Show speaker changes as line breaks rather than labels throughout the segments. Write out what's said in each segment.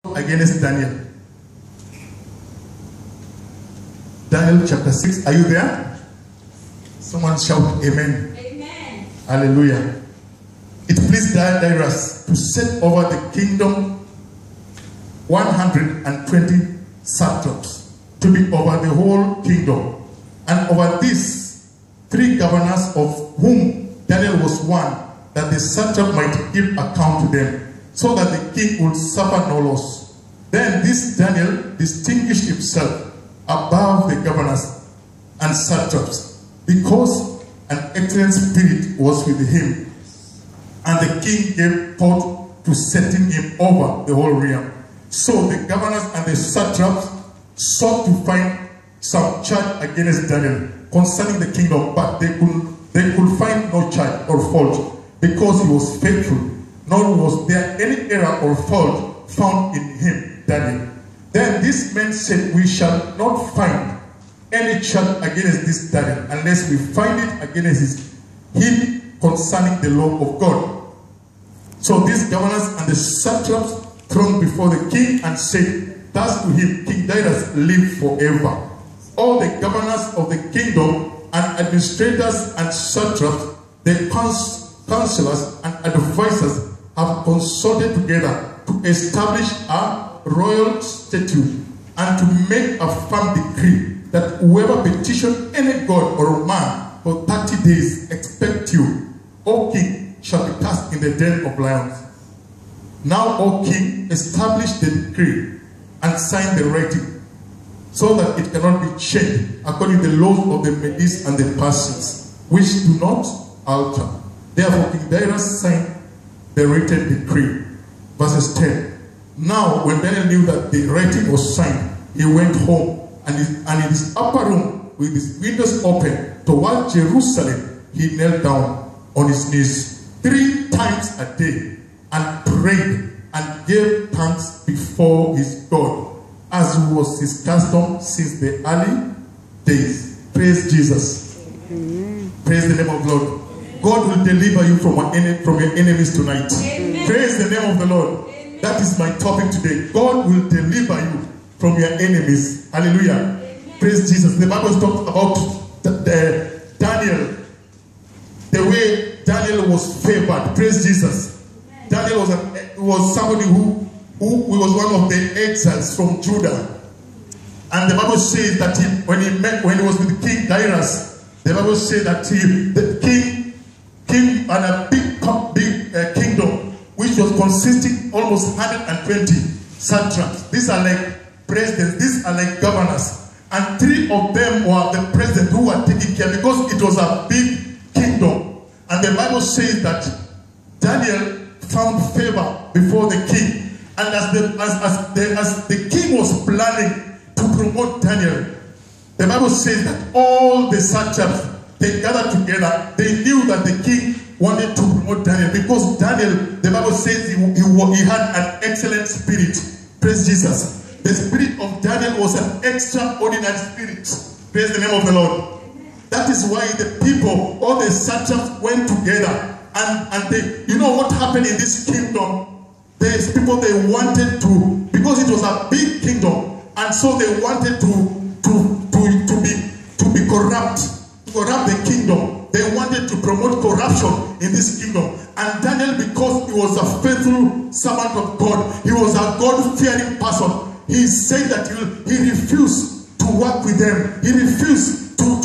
against Daniel. Daniel chapter 6. Are you there? Someone shout amen.
Amen.
Hallelujah. It pleased Darius to set over the kingdom 120 satraps to be over the whole kingdom, and over this 3 governors, of whom Daniel was one, that the satrap might give account to them, so that the king would suffer no loss. Then this Daniel distinguished himself above the governors and satraps, because an excellent spirit was with him, and the king gave thought to setting him over the whole realm. So the governors and the satraps sought to find some charge against Daniel concerning the kingdom, but they could find no charge or fault, because he was faithful, nor was there any error or fault found in him, Daniel. Then these men said, we shall not find any charge against this Daniel, unless we find it against him concerning the law of God. So these governors and the satraps thronged before the king and said, thus to him, King Darius, live forever. All the governors of the kingdom and administrators and satraps, the counselors and advisors, have consulted together to establish a royal statute and to make a firm decree that whoever petition any god or man for 30 days expect you, O king, shall be cast in the den of lions. Now, O king, establish the decree and sign the writing, so that it cannot be changed according to the laws of the Medes and the Persians, which do not alter. Therefore, King Darius signed the written decree. Verses 10. Now, when Daniel knew that the writing was signed, he went home, and in his upper room, with his windows open toward Jerusalem, he knelt down on his knees 3 times a day and prayed and gave thanks before his God, as was his custom since the early days. Praise Jesus. Amen. Praise the name of the Lord. God will deliver you from your enemies tonight. Amen. Praise the name of the Lord. Amen. That is my topic today. God will deliver you from your enemies. Hallelujah. Amen. Praise Jesus. The Bible talks about Daniel, the way Daniel was favored. Praise Jesus. Amen. Daniel was somebody who was one of the exiles from Judah. And the Bible says that when he was with King Darius, the Bible says that the king had a big kingdom, which was consisting almost 120 satraps. These are like presidents, these are like governors. And 3 of them were the president who were taking care, because it was a big kingdom. And the Bible says that Daniel found favor before the king. And as the king was planning to promote Daniel, the Bible says that all the satraps, they gathered together. They knew that the king wanted to promote Daniel, because Daniel, the Bible says he had an excellent spirit. Praise Jesus. The spirit of Daniel was an extraordinary spirit. Praise the name of the Lord. That is why the people, all the satraps, went together. And they, you know what happened in this kingdom? These people, they wanted to, because it was a big kingdom, and so they wanted to be corrupt, to corrupt the kingdom. They wanted to promote corruption in this kingdom. And Daniel, because he was a faithful servant of God, he was a God-fearing person, he said that he refused to work with them. He refused to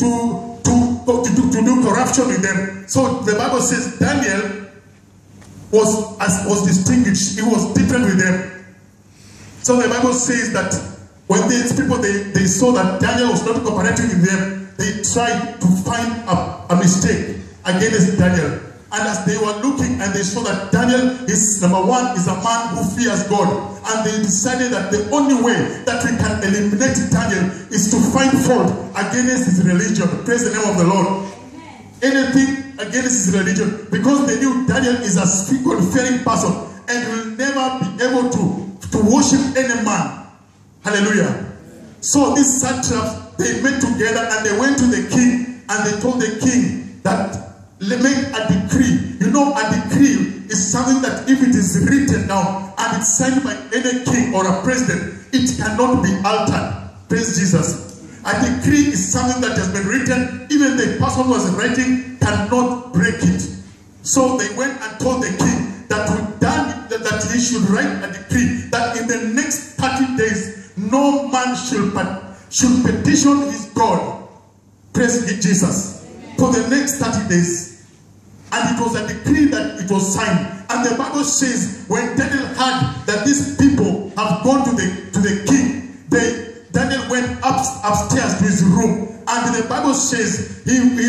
do corruption with them. So the Bible says Daniel was distinguished. He was different with them. So the Bible says that when these people they saw that Daniel was not cooperating with them, they tried to find a mistake against Daniel. And as they were looking and they saw that Daniel is, number one, is a man who fears God. And they decided that the only way that we can eliminate Daniel is to find fault against his religion. Praise the name of the Lord. Amen. Anything against his religion, because they knew Daniel is a God-fearing person and will never be able to worship any man. Hallelujah. Amen. So these satraps, they met together and they went to the king and they told the king that make a decree. You know, a decree is something that if it is written down and it's signed by any king or a president, it cannot be altered. Praise Jesus. A decree is something that has been written, even the person who was writing cannot break it. So they went and told the king that that he should write a decree that in the next 30 days no man should petition his God. Praise Jesus. For the next 30 days. And it was a decree that it was signed. And the Bible says when Daniel heard that these people have gone to the king, Daniel went upstairs to his room, and the Bible says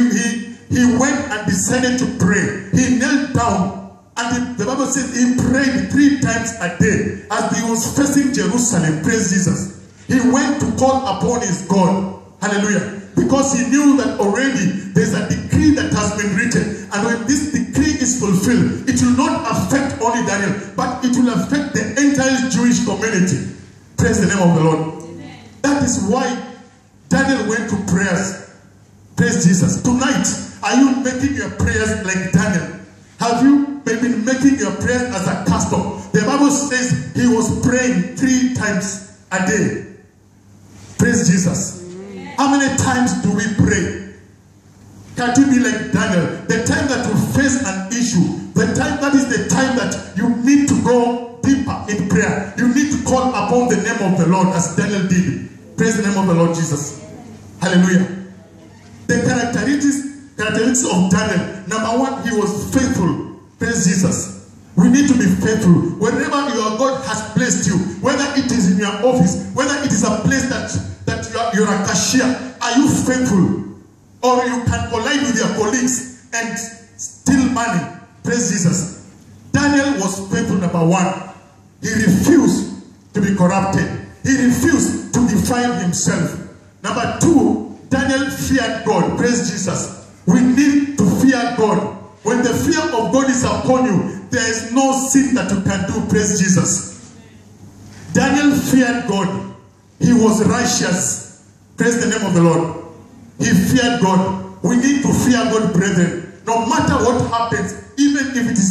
he went and decided to pray. He knelt down, and the Bible says he prayed 3 times a day as he was facing Jerusalem. Praise Jesus. He went to call upon his God. Hallelujah. Because he knew that already there's a decree that has been written, and when this decree is fulfilled, it will not affect only Daniel, but it will affect the entire Jewish community. Praise the name of the Lord. That is why Daniel went to prayers. Praise Jesus. Tonight, are you making your prayers like Daniel? Have you been making your prayers as a custom? The Bible says he was praying 3 times a day. Praise Jesus. How many times do we pray? Can you be like Daniel? The time that you face an issue, that is the time that you need to go deeper in prayer. You need to call upon the name of the Lord as Daniel did. Praise the name of the Lord Jesus. Hallelujah. The characteristics of Daniel. Number 1, he was faithful. Praise Jesus. We need to be faithful. Wherever your God has placed you, whether it is in your office, whether it is a place that you're a cashier, are you faithful? Or you can collide with your colleagues and steal money. Praise Jesus. Daniel was faithful, number 1. He refused to be corrupted. He refused to defile himself. Number 2, Daniel feared God. Praise Jesus. We need to fear God. When the fear of God is upon you, there is no sin that you can do. Praise Jesus. Daniel feared God. He was righteous. Praise the name of the Lord. He feared God. We need to fear God, brethren. No matter what happens, even if it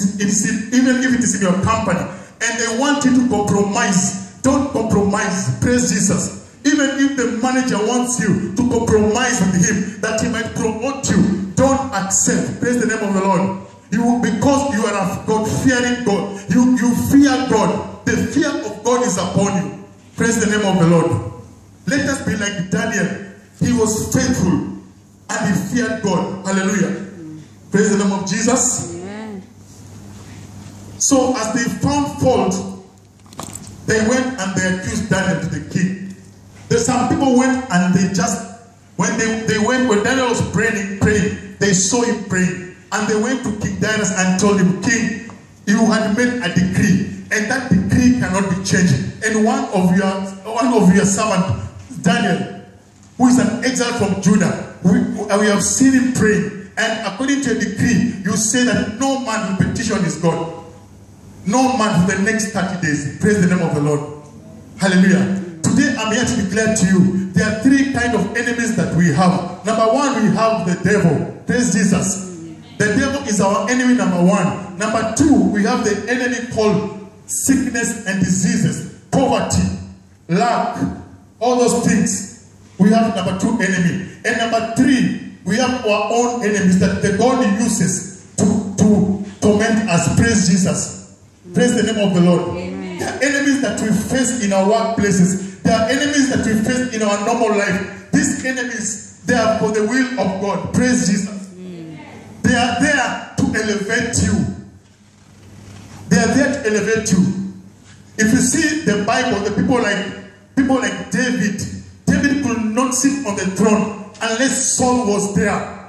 is in your company, and they want you to compromise, don't compromise. Praise Jesus. Even if the manager wants you to compromise with him, that he might promote you, don't accept. Praise the name of the Lord. Because you are a God-fearing God. You fear God. The fear of God is upon you. Praise the name of the Lord. Let us be like Daniel. He was faithful and he feared God. Hallelujah. Praise the name of Jesus. Amen. So as they found fault, they went and they accused Daniel to the king. There's some people went and they just, when Daniel was praying, they saw him praying. And they went to King Darius and told him, King, you had made a decree, and that decree cannot be changed. And one of your servants, Daniel, who is an exile from Judah, we have seen him praying. And according to a decree, you say that no man will petition his God. No man for the next 30 days. Praise the name of the Lord. Hallelujah. Today I'm here to declare to you, there are 3 kinds of enemies that we have. Number 1, we have the devil. Praise Jesus. The devil is our enemy, number 1. Number 2, we have the enemy called sickness and diseases, poverty, lack, all those things. We have number 2 enemy. And number 3, we have our own enemies that the God uses to torment us. Praise Jesus. Praise the name of the Lord. Amen. There are enemies that we face in our workplaces. There are enemies that we face in our normal life. These enemies, they are for the will of God. Praise Jesus. They are there to elevate you. They are there to elevate you. If you see the Bible, the people like David could not sit on the throne unless Saul was there.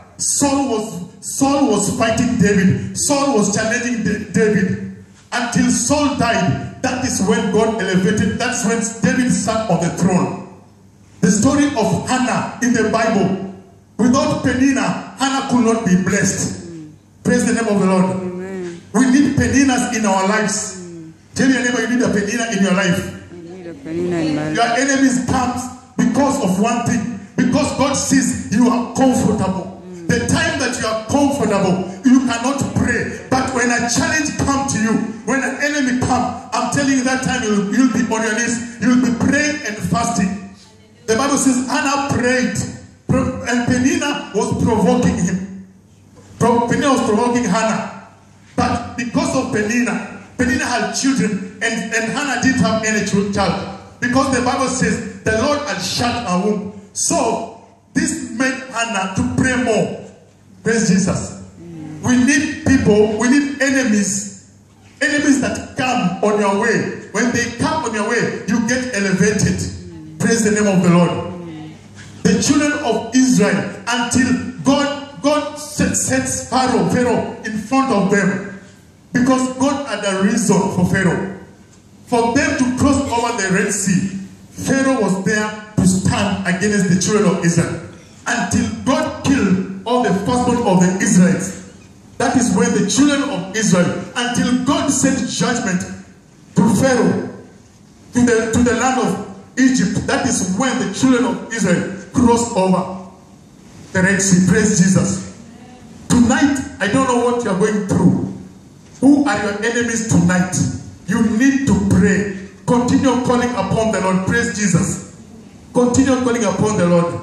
Saul was fighting David. Saul was challenging David. Until Saul died, that is when God elevated. That's when David sat on the throne. The story of Hannah in the Bible. Without Peninnah, Hannah could not be blessed. Praise the name of the Lord. Amen. We need Peninnahs in our lives. Tell your neighbor, you need a Peninnah in your life. I need a Peninnah in my life. Your enemies comes because of one thing. Because God sees you are comfortable. The time that you are comfortable, comfortable. You cannot pray. But when a challenge comes to you, when an enemy comes, I'm telling you that time you'll be on your knees. You'll be praying and fasting. The Bible says Hannah prayed. And Peninnah was provoking him. Peninnah was provoking Hannah. But because of Peninnah had children, and Hannah didn't have any child. Because the Bible says the Lord had shut her womb. So this made Hannah to pray more. Praise Jesus. We need people, we need enemies. Enemies that come on your way. When they come on your way, you get elevated. Praise the name of the Lord. The children of Israel, until God sets Pharaoh in front of them. Because God had a reason for Pharaoh. For them to cross over the Red Sea, Pharaoh was there to stand against the children of Israel. Until God killed all the firstborn of the Israelites. That is when the children of Israel, until God sent judgment to Pharaoh, to the land of Egypt, that is when the children of Israel crossed over the Red Sea. Praise Jesus. Tonight, I don't know what you are going through. Who are your enemies tonight? You need to pray. Continue calling upon the Lord. Praise Jesus. Continue calling upon the Lord.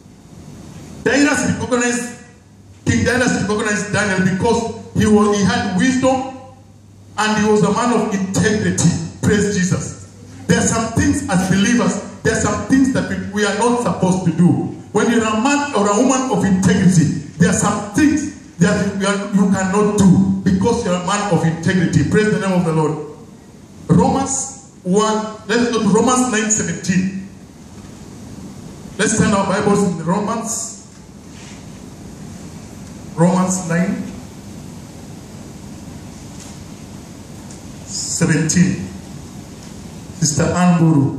King Darius recognized Daniel because he had wisdom and he was a man of integrity. Praise Jesus. There are some things as believers, there are some things that we are not supposed to do. When you're a man or a woman of integrity, there are some things that you cannot do because you're a man of integrity. Praise the name of the Lord. Romans 1, let's go to Romans 9:17. Let's turn our Bibles in Romans 9:17. Sister Ann Buru.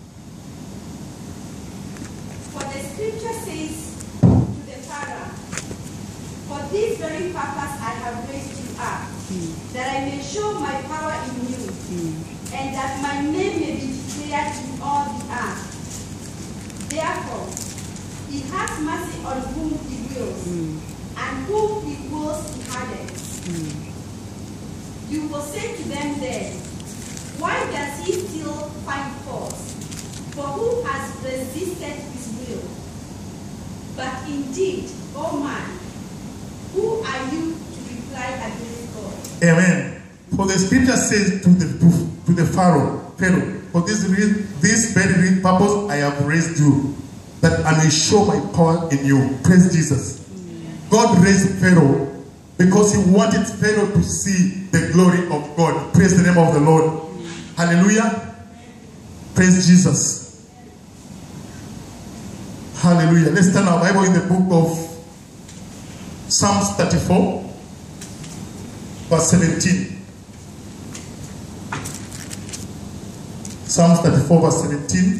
For the scripture says to the Pharaoh, for this very purpose I have raised you up, that I may show my power in you, and that my name may be declared in all the earth. Therefore, he has mercy on whom he wills, and whom he wills he hardens. You will say to them then, why does he still find fault? For who has resisted his will? But indeed, O man, who are you to reply against God?
Amen. For the scripture says to the Pharaoh, for this very purpose I have raised you, that I may show my power in you. Praise Jesus. God raised Pharaoh because he wanted Pharaoh to see the glory of God. Praise the name of the Lord. Hallelujah. Praise Jesus. Hallelujah. Let's turn our Bible in the book of Psalms 34, verse 17. Psalms 34, verse 17.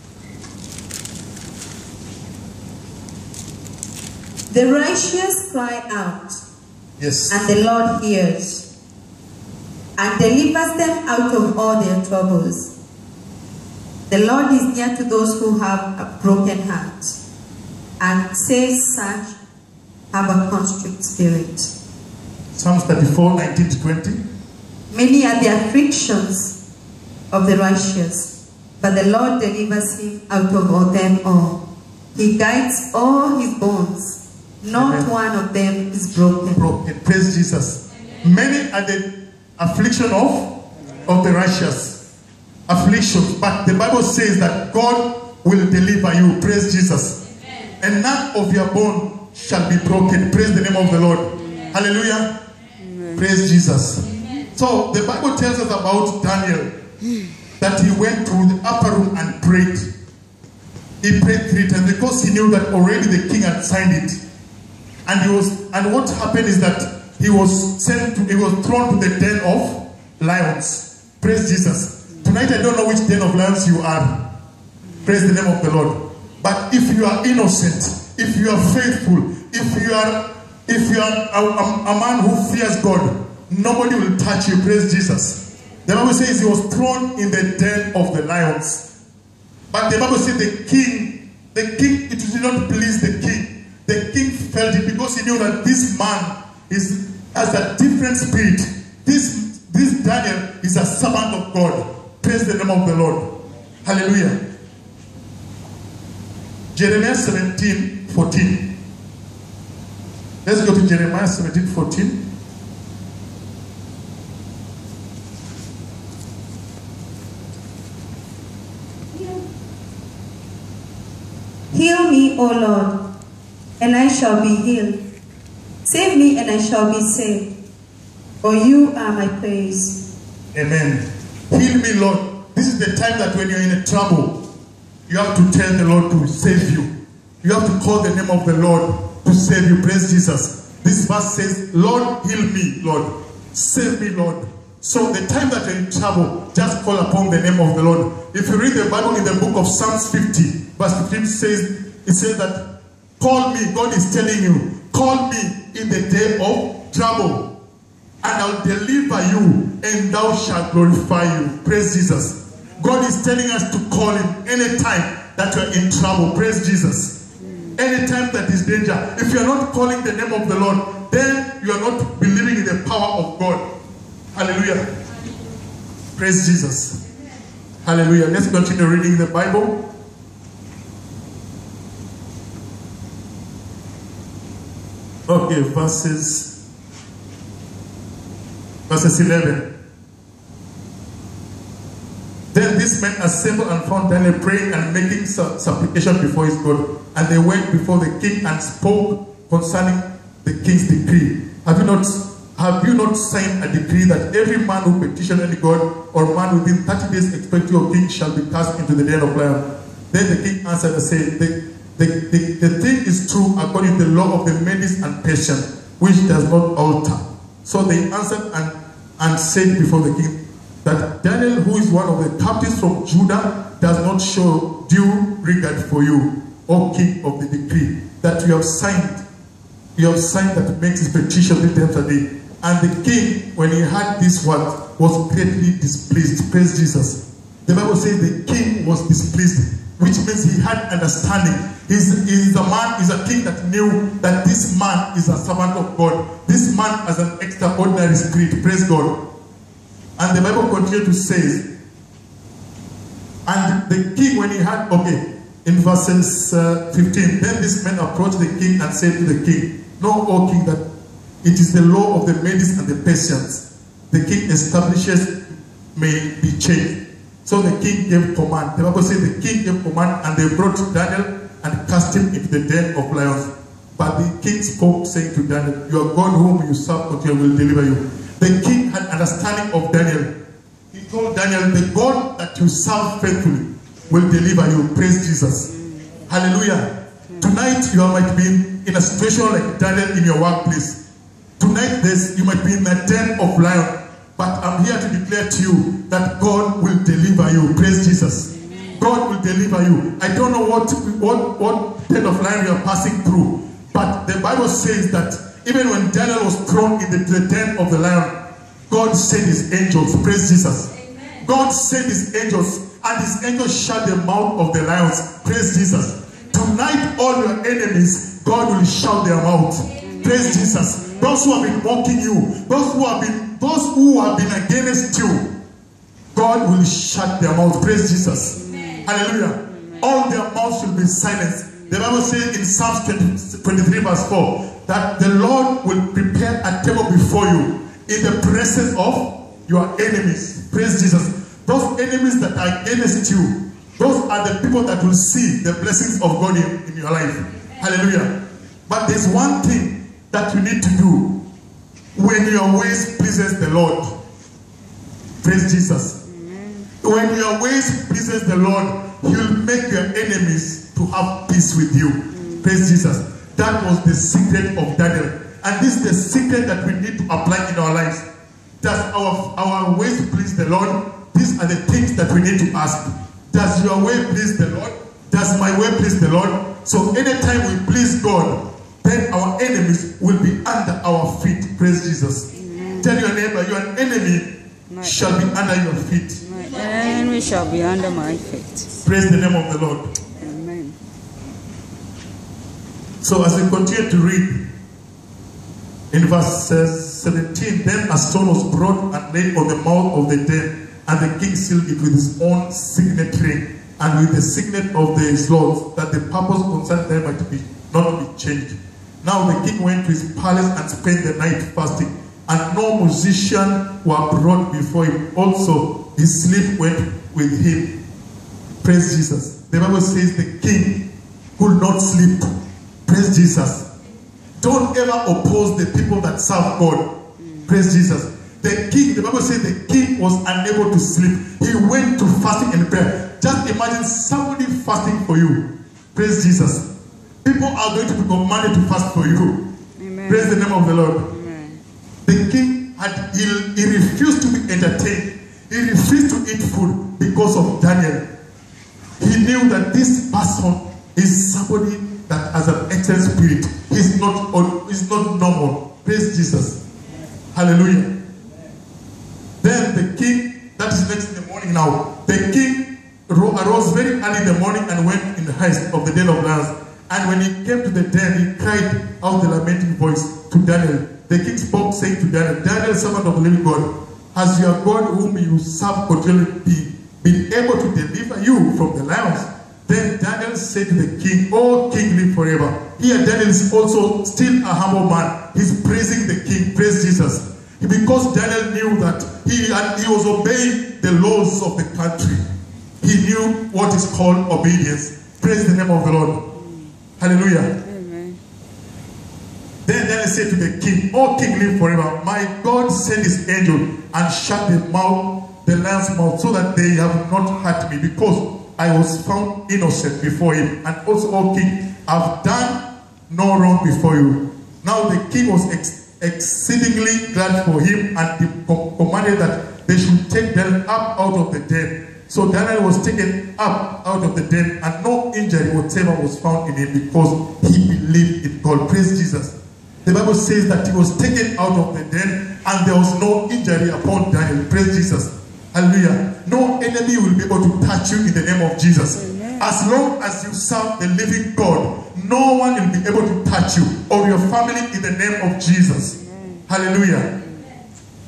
The righteous cry out,
yes,
and the Lord hears, and delivers them out of all their troubles. The Lord is near to those who have a broken heart, and saves such have a contrite spirit.
Psalms 34, 19-20.
Many are the afflictions of the righteous, but the Lord delivers him out of all them all. He guides all his bones. Not Amen. One of them is broken.
Praise Jesus. Amen. Many are the affliction of the righteous. Afflictions. But the Bible says that God will deliver you. Praise Jesus. Amen. And none of your bone shall be broken. Praise the name of the Lord. Amen. Hallelujah. Amen. Praise Jesus. Amen. So the Bible tells us about Daniel, that he went to the upper room and prayed. He prayed 3 times because he knew that already the king had signed it. And what happened is that he was thrown to the den of lions. Praise Jesus. Tonight I don't know which den of lions you are. Praise the name of the Lord. But if you are innocent, if you are faithful, if you are a man who fears God, nobody will touch you. Praise Jesus. The Bible says he was thrown in the den of the lions. But the Bible says it did not please the king. The king felt it because because he knew that this man has a different spirit. This Daniel is a servant of God. Praise the name of the Lord. Hallelujah. Jeremiah 17:14. Let's go to Jeremiah 17:14.
Heal me, O Lord, and I shall be healed. Save me, and I shall be saved. For you are my praise.
Amen. Heal me, Lord. This is the time that when you're in a trouble, you have to tell the Lord to save you. You have to call the name of the Lord to save you. Praise Jesus. This verse says, Lord, heal me, Lord. Save me, Lord. So the time that you're in trouble, just call upon the name of the Lord. If you read the Bible in the book of Psalms 50, verse 15 it says that, call me, God is telling you, call me in the day of trouble, and I'll deliver you, and thou shalt glorify you. Praise Jesus. God is telling us to call him anytime that you're in trouble. Praise Jesus. Anytime that is danger. If you're not calling the name of the Lord, then you are not believing in the power of God. Hallelujah. Praise Jesus. Hallelujah. Let's continue reading the Bible. Okay, verses 11. Then these men assembled and found Daniel praying and making supplication before his God. And they went before the king and spoke concerning the king's decree. Have you not signed a decree that every man who petitions any god or man within 30 days expecting your king shall be cast into the den of lions? Then the king answered and said, the thing is true according to the law of the Medes and Persians, which does not alter. So they answered and said before the king that Daniel, who is one of the captives from Judah, does not show due regard for you, O king, of the decree that you have signed. You have signed that makes his petition 3 times a day. And the king, when he heard this word, was greatly displeased. Praise Jesus. The Bible says the king was displeased, which means he had understanding. He's a king that knew that this man is a servant of God. This man has an extraordinary spirit. Praise God. And the Bible continues to say, and the king, when he had, in verses 15, then this man approached the king and said to the king, know, O king, that it is the law of the Medes and the Persians. The king establishes may be changed. So the king gave command. The Bible says the king gave command, and they brought Daniel and cast him into the den of lions. But the king spoke, saying to Daniel, your God whom you serve continually will deliver you. The king had understanding of Daniel. He told Daniel, the God that you serve faithfully will deliver you. Praise Jesus. Hallelujah. Tonight you might be in a situation like Daniel in your workplace. Tonight you might be in a den of lions. But I'm here to declare to you that God will deliver you. Praise Jesus. God will deliver you. I don't know what den of lions you are passing through. But the Bible says that even when Daniel was thrown into the den of the lion, God sent his angels. Praise Jesus. Amen. God sent his angels, and his angels shut the mouth of the lions. Praise Jesus. Tonight, all your enemies, God will shut their mouth. Amen. Praise Jesus. Those who have been mocking you, those who have been against you, God will shut their mouth. Praise Jesus. Amen. Hallelujah. Amen. All their mouths will be silenced. The Bible says in Psalms 23 verse 4 that the Lord will prepare a table before you in the presence of your enemies. Praise Jesus. Those enemies that are against you, those are the people that will see the blessings of God in your life. Hallelujah. But there's one thing that you need to do when your ways pleases the Lord. Praise Jesus. When your ways pleases the Lord, He'll make your enemies to have peace with you. Praise Jesus. That was the secret of Daniel. And this is the secret that we need to apply in our lives. Does our ways please the Lord? These are the things that we need to ask. Does your way please the Lord? Does my way please the Lord? So anytime we please God, then our enemies will be under our feet. Praise Jesus. Amen. Tell your neighbor, your enemy shall be under your feet.
My enemy shall be under my feet.
Praise the name of the Lord.
Amen.
So as we continue to read, In verse 17, then a stone was brought and laid on the mouth of the den, and the king sealed it with his own signet ring and with the signet of the lords, that the purpose concerning them might be not be changed. Now the king went to his palace and spent the night fasting, and no musician were brought before him. Also his sleep went with him. Praise Jesus. The Bible says the king could not sleep. Praise Jesus. Don't ever oppose the people that serve God. Praise Jesus. The king, the Bible says the king was unable to sleep. He went to fasting and prayer. Just imagine somebody fasting for you. Praise Jesus. People are going to be commanded to fast for you. Amen. Praise the name of the Lord. Amen. The king he refused to be entertained. He refused to eat food because of Daniel. He knew that this person is somebody that has an excellent spirit. He's not normal. Praise Jesus. Hallelujah. Then the king, that is next in the morning now, the king arose very early in the morning and went in haste of the den of lions. And when he came to the den, he cried out the lamenting voice to Daniel. The king spoke, saying to Daniel, Daniel, servant of the living God, has your God whom you serve continually been able to deliver you from the lions? Then Daniel said to the king, O king, live forever. Here Daniel is also still a humble man. He's praising the king. Praise Jesus. Because Daniel knew that he was obeying the laws of the country. He knew what is called obedience. Praise the name of the Lord. Hallelujah. Amen. Then Daniel said to the king, O king, live forever. My God sent his angel and shut the lion's mouth, so that they have not hurt me, because I was found innocent before him. And also, O king, I've done no wrong before you. Now the king was exceedingly glad for him, and he commanded that they should take Daniel up out of the den. So Daniel was taken up out of the den, and no injury whatever was found in him, because he believed in God. Praise Jesus. The Bible says that he was taken out of the den, and there was no injury upon Daniel. Praise Jesus. Hallelujah. No enemy will be able to touch you in the name of Jesus. Amen. As long as you serve the living God, no one will be able to touch you or your family in the name of Jesus. Amen. Hallelujah. Amen.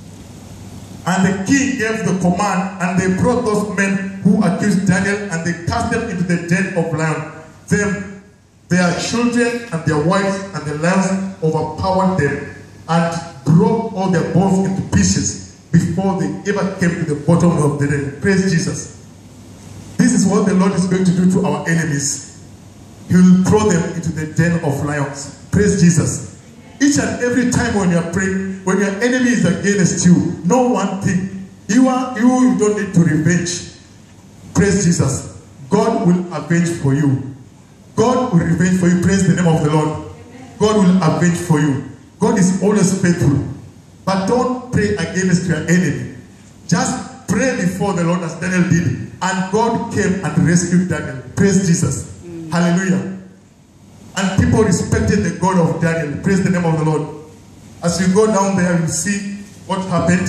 And the king gave the command, and they brought those men who accused Daniel, and they cast them into the den of lions. Them, their children and their wives, and the lions overpowered them and broke all their bones into pieces before they ever came to the bottom of the den. Praise Jesus. This is what the Lord is going to do to our enemies. He will throw them into the den of lions. Praise Jesus. Each and every time when you are praying, when your enemy is against you, know one thing. You don't need to revenge. Praise Jesus. God will avenge for you. God will revenge for you. Praise the name of the Lord. God will avenge for you. God is always faithful. But don't pray against your enemy. Just pray before the Lord, as Daniel did. And God came and rescued Daniel. Praise Jesus. Hallelujah. And people respected the God of Daniel. Praise the name of the Lord. As you go down there, you see what happened.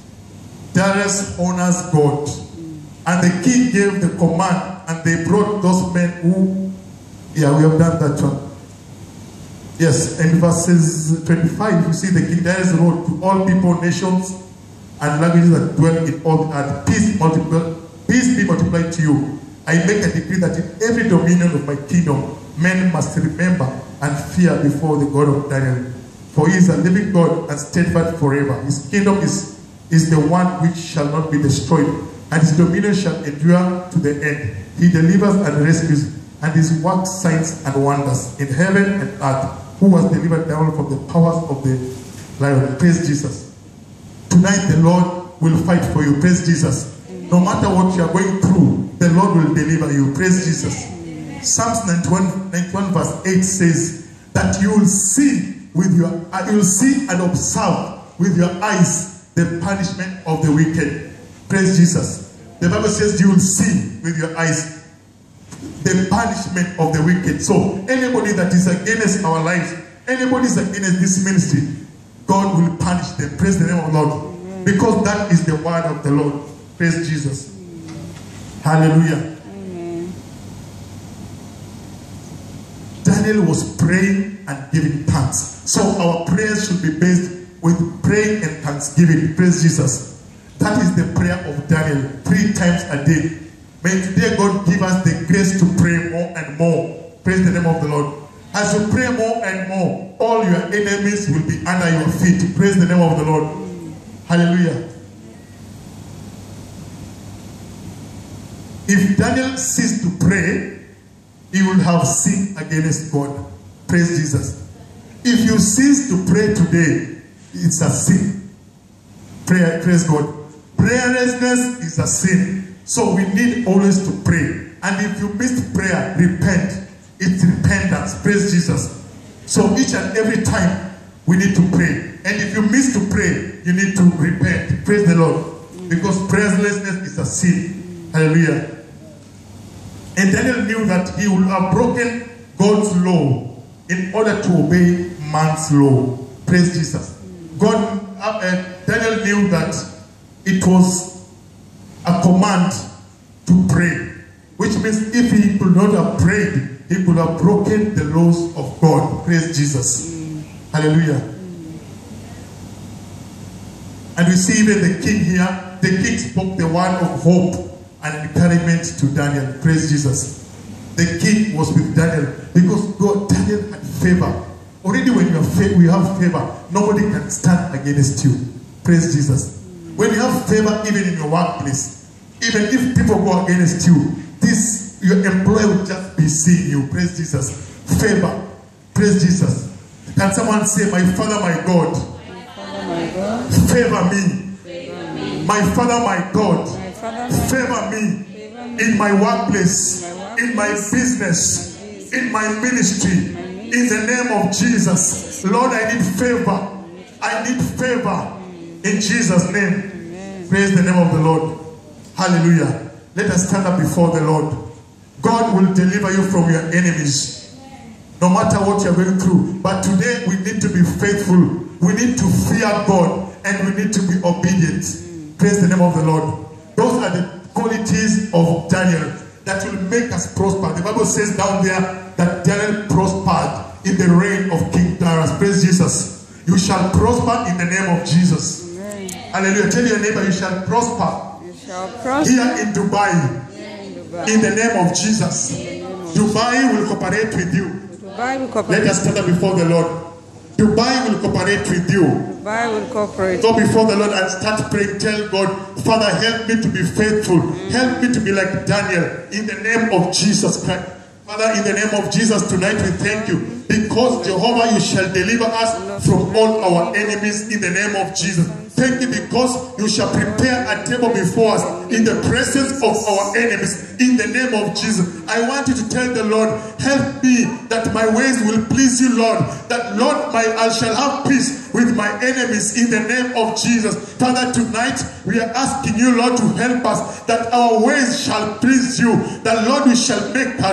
Darius honors God. And the king gave the command, and they brought those men who, we have done that one. Yes, in verses 25, you see the king Darius wrote to all people, nations, and languages that dwell in all the earth. Peace be multiplied to you. I make a decree that in every dominion of my kingdom, men must remember and fear before the God of Daniel. For he is a living God and steadfast forever. His kingdom is the one which shall not be destroyed, and his dominion shall endure to the end. He delivers and rescues, and his works signs and wonders in heaven and earth, who was delivered down from the powers of the lion. Praise Jesus. Tonight the Lord will fight for you. Praise Jesus. No matter what you are going through, the Lord will deliver you. Praise Jesus. Psalms 91 verse 8 says that you will see and observe with your eyes the punishment of the wicked. Praise Jesus. The Bible says you will see with your eyes the punishment of the wicked. So anybody that is against our lives, anybody is against this ministry, God will punish them. Praise the name of the Lord. Amen. Because that is the word of the Lord. Praise Jesus. Amen. Hallelujah. Amen. Daniel was praying and giving thanks. So our prayers should be based with praying and thanksgiving. Praise Jesus. That is the prayer of Daniel, 3 times a day. May today God give us the grace to pray more and more. Praise the name of the Lord. As you pray more and more, all your enemies will be under your feet. Praise the name of the Lord. Hallelujah. If Daniel ceased to pray, he would have sinned against God. Praise Jesus. If you cease to pray today, it's a sin. Praise God. Prayerlessness is a sin. So we need always to pray. And if you missed prayer, repent. It's repentance. Praise Jesus. So each and every time we need to pray. And if you miss to pray, you need to repent. Praise the Lord. Because prayerlessness is a sin. Hallelujah. And Daniel knew that he would have broken God's law in order to obey man's law. Praise Jesus. Daniel knew that it was a command to pray. Which means if he could not have prayed, he could have broken the laws of God. Praise Jesus. Hallelujah. And we see even the king here. The king spoke the word of hope and encouragement to Daniel. Praise Jesus. The king was with Daniel because Daniel had favor. Already when you have favor, nobody can stand against you. Praise Jesus. When you have favor even in your workplace, even if people go against you, your employer will just be seeing you. Praise Jesus. Favor. Praise Jesus. Can someone say, my Father, my God, favor me. My Father, my God, favor me in my workplace, in my business, in my ministry, in the name of Jesus. Lord, I need favor. I need favor in Jesus' name. Praise the name of the Lord. Hallelujah. Let us stand up before the Lord. God will deliver you from your enemies, no matter what you're going through. But today we need to be faithful. We need to fear God and we need to be obedient. Praise the name of the Lord. Those are the qualities of Daniel that will make us prosper. The Bible says down there that Daniel prospered in the reign of King Darius. Praise Jesus. You shall prosper in the name of Jesus. Amen. Hallelujah. Tell your neighbor, you shall prosper. You shall prosper here in Dubai. In the name of Jesus. Dubai will cooperate with you. Let us stand up before the Lord. Dubai will cooperate with you. Dubai will cooperate. Go before the Lord and start praying. Tell God, Father, help me to be faithful. Help me to be like Daniel. In the name of Jesus Christ. Father, in the name of Jesus, tonight we thank you. Because Jehovah, you shall deliver us from all our enemies in the name of Jesus. Thank you because you shall prepare a table before us in the presence of our enemies in the name of Jesus. I want you to tell the Lord, help me that my ways will please you, Lord. That, Lord, I shall have peace with my enemies in the name of Jesus. Father, tonight we are asking you, Lord, to help us that our ways shall please you. That, Lord, we shall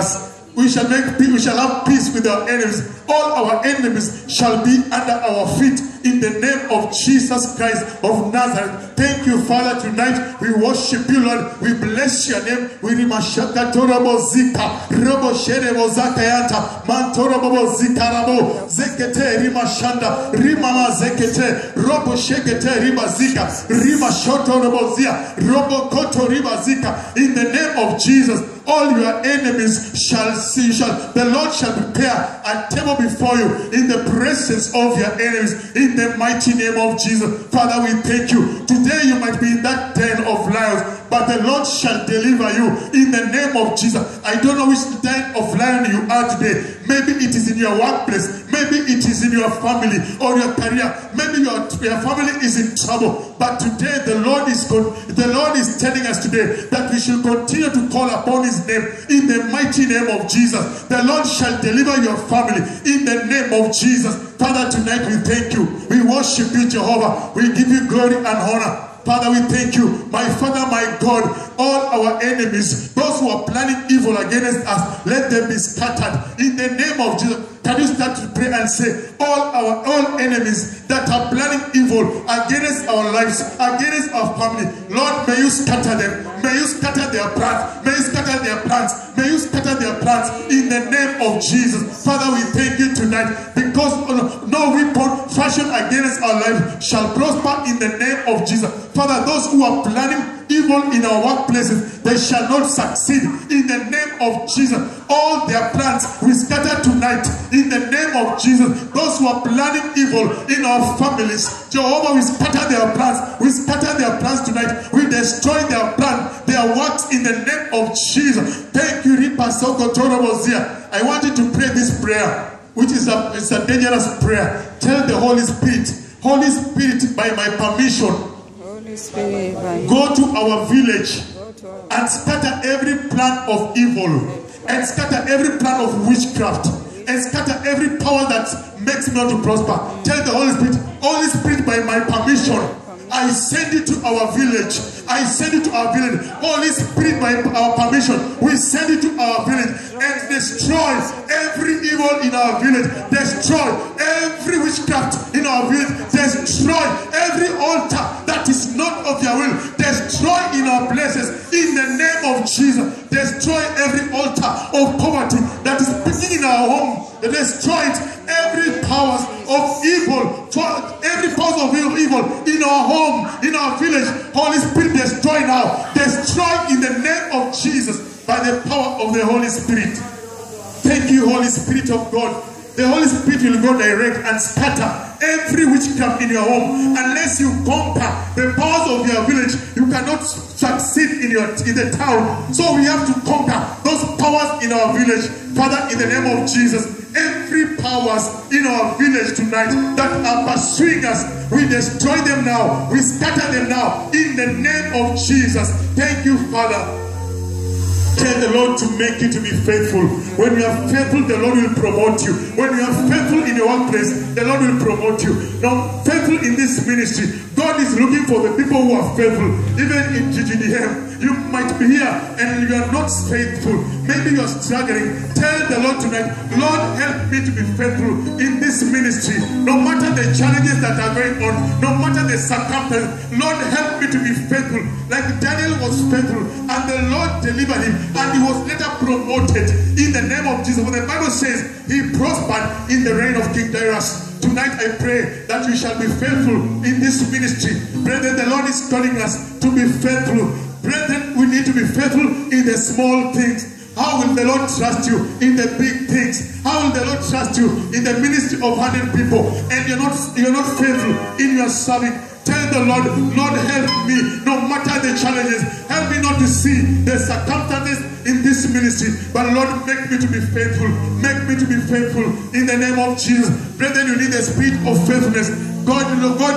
have peace with our enemies. All our enemies shall be under our feet in the name of Jesus Christ of Nazareth. Thank you, Father, tonight. We worship you, Lord. We bless your name. We rimashaka torobo zika robo sherebo zakayanta mantorobo zika rabo zekete rimashanda rimama zekete robo shekete ribazika rimashoto robo zia robo koto ribazika. In the name of Jesus, all your enemies shall see, the Lord shall prepare a table before you in the presence of your enemies in the mighty name of Jesus. Father, we thank you. Today you might be in that den of lions, but the Lord shall deliver you in the name of Jesus. I don't know which den of lion you are today. Maybe it is in your workplace. Maybe it is in your family or your career. Maybe your family is in trouble. But today the Lord is telling us today that we should continue to call upon his name in the mighty name of Jesus. The Lord shall deliver your family in the name of Jesus. Father, tonight we thank you. We worship you, Jehovah. We give you glory and honor. Father, we thank you. My Father, my God, all our enemies, those who are planning evil against us, let them be scattered in the name of Jesus. Can you start to pray and say, all enemies that are planning evil against our lives, against our family, Lord, may you scatter them. May you scatter their plans. May you scatter their plans. May you scatter their plans in the name name of Jesus. Father, we thank you tonight because no weapon fashioned against our life shall prosper in the name of Jesus. Father, those who are planning evil in our workplaces, they shall not succeed in the name of Jesus. All their plans we scatter tonight in the name of Jesus. Those who are planning evil in our families, Jehovah, we scatter their plans. We scatter their plans tonight. We destroy their plan, their works in the name of Jesus. Thank you, Ripa Soko Torobozia. I want you to pray this prayer, which is a dangerous prayer. Tell the Holy Spirit, Holy Spirit, by my permission, go to our village and scatter every plan of evil, and scatter every plan of witchcraft, and scatter every power that makes me not to prosper. Tell the Holy Spirit, by my permission, I send it to our village. I send it to our village. Holy Spirit, by our permission, we send it to our village and destroy every evil in our village. Destroy every witchcraft in our village. Destroy every altar that is not of your will. Destroy in our places in the name of Jesus. Destroy every altar of poverty that is speaking in our home. Destroy every powers of evil, every powers of evil in our home, in our village. Holy Spirit, destroy now. Destroy in the name of Jesus by the power of the Holy Spirit. Thank you, Holy Spirit of God. The Holy Spirit will go direct and scatter every witchcraft in your home. Unless you conquer the powers of your village, you cannot succeed in the town. So we have to conquer those powers in our village. Father, in the name of Jesus, every powers in our village tonight that are pursuing us, we destroy them now. We scatter them now in the name of Jesus. Thank you, Father. Tell the Lord to make you to be faithful. When you are faithful, the Lord will promote you. When you are faithful in your workplace, the Lord will promote you. Now, faithful in this ministry, God is looking for the people who are faithful. Even in GGDM, you might be here and you are not faithful. Maybe you are struggling. Tell the Lord tonight, Lord, help me to be faithful in this ministry. No matter the challenges that are going on, no matter the circumstances, Lord, help me to be faithful. Like Daniel was faithful and the Lord delivered him and he was later promoted in the name of Jesus. For the Bible says he prospered in the reign of King Darius. Tonight I pray that we shall be faithful in this ministry. Brethren, the Lord is calling us to be faithful. Brethren, we need to be faithful in the small things. How will the Lord trust you in the big things? How will the Lord trust you in the ministry of 100 people and you're not faithful in your serving? Tell the Lord, Lord, help me no matter the challenges. Help me not to see the circumstances in this ministry, but Lord, make me to be faithful. Make me to be faithful in the name of Jesus. Brethren, you need the spirit of faithfulness. God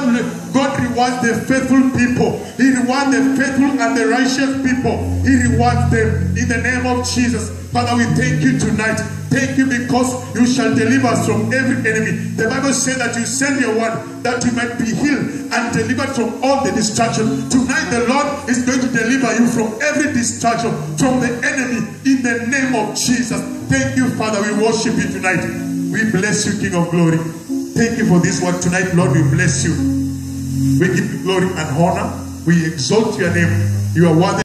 rewards the faithful people. He rewards the faithful and the righteous people. He rewards them in the name of Jesus. Father, we thank you tonight. Thank you because you shall deliver us from every enemy. The Bible says that you send your word that you might be healed and delivered from all the destruction. Tonight the Lord is going to deliver you from every destruction, from the enemy in the name of Jesus. Thank you, Father. We worship you tonight. We bless you, King of glory. Thank you for this word tonight, Lord. We bless you. We give you glory and honor. We exalt your name. You are worthy.